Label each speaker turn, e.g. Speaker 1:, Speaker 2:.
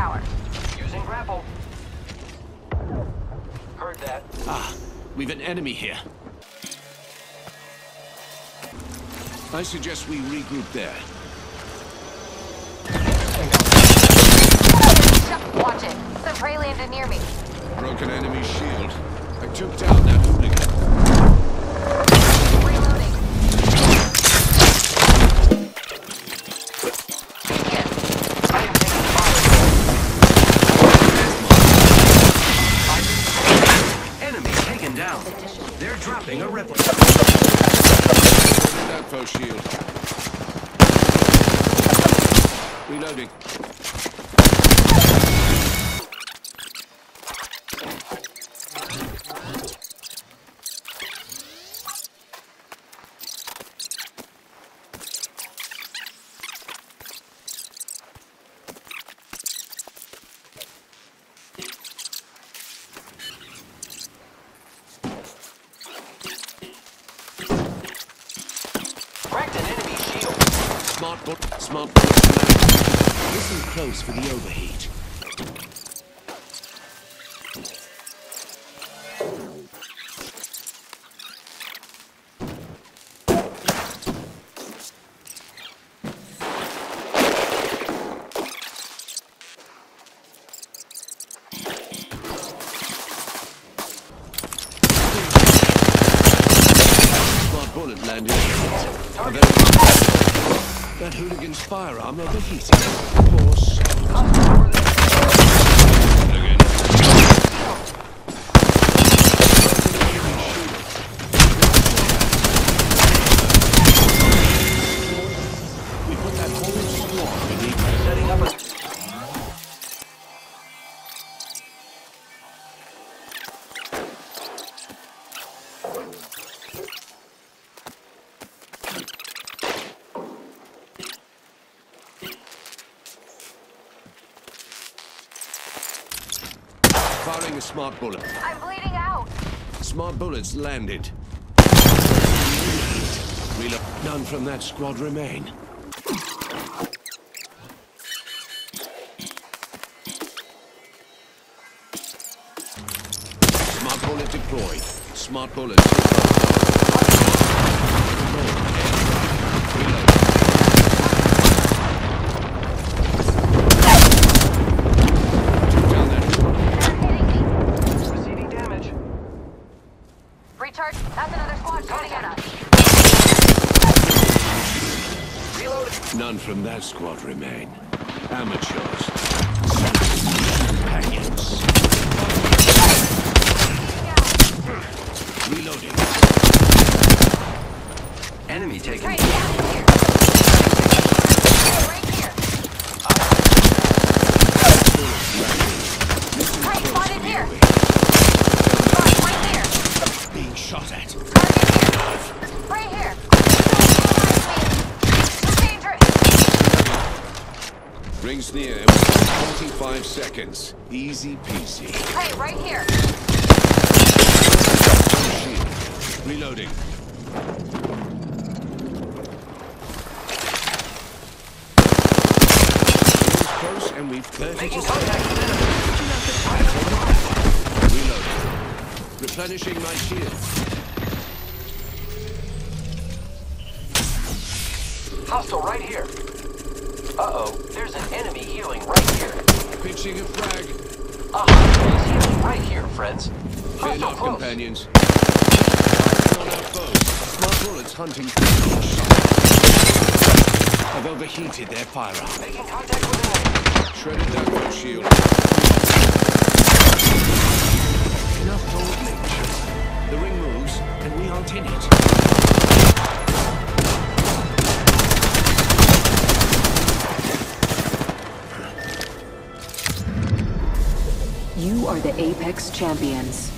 Speaker 1: tower.
Speaker 2: Using grapple. Heard that.
Speaker 3: Ah, we've an enemy here. I suggest we regroup there.
Speaker 1: Watch it. Some prey landed near me.
Speaker 3: Broken enemy shield. I took down that hooligan.
Speaker 1: Reloading. Here.
Speaker 2: I am taking fire. Enemy taken down. They're dropping a replica.
Speaker 3: That foe shield. Reloading.
Speaker 2: Cracked an enemy shield.
Speaker 3: Smart bullet. Listen close for the overheat. Smart bullet landed. That hooligan's firearm overheated. Poor soul. Again. We put that whole squad beneath
Speaker 2: Setting up a...
Speaker 3: Firing a smart bullet.
Speaker 1: I'm bleeding out.
Speaker 3: Smart bullets landed. Reload. None from that squad remain. Smart bullet deployed. Smart bullet. Reload. Down there.
Speaker 1: They're hitting me.
Speaker 2: Receiving damage.
Speaker 1: Recharge. That's another squad shooting at us.
Speaker 2: Reloading.
Speaker 3: None from that squad remain. Amateurs. Companions. Reloading.
Speaker 2: Enemy taken.
Speaker 1: Right down here. Right here. Right spotted here. Right here.
Speaker 3: Being shot at.
Speaker 1: Target here. Right here. Too dangerous.
Speaker 3: Rings near. 45 seconds. Easy peasy.
Speaker 1: Hey, right here.
Speaker 3: Shield. Reloading. Close and we've 30
Speaker 2: Making
Speaker 3: to
Speaker 2: contact with enemy.
Speaker 3: Reloading. Replenishing my shield.
Speaker 2: Hostile right here. Uh-oh, there's an enemy healing right here.
Speaker 3: Pitching a frag.
Speaker 2: A hostile is healing right here, friends.
Speaker 3: Fear
Speaker 2: Hostile
Speaker 3: not,
Speaker 2: close.
Speaker 3: companions. On our foes. Smart bullets hunting. I've overheated their firearm.
Speaker 2: Making contact with enemy.
Speaker 3: Shredded that foe shield. Enough told nature. The ring moves, and we aren't in it.
Speaker 4: You are the Apex Champions.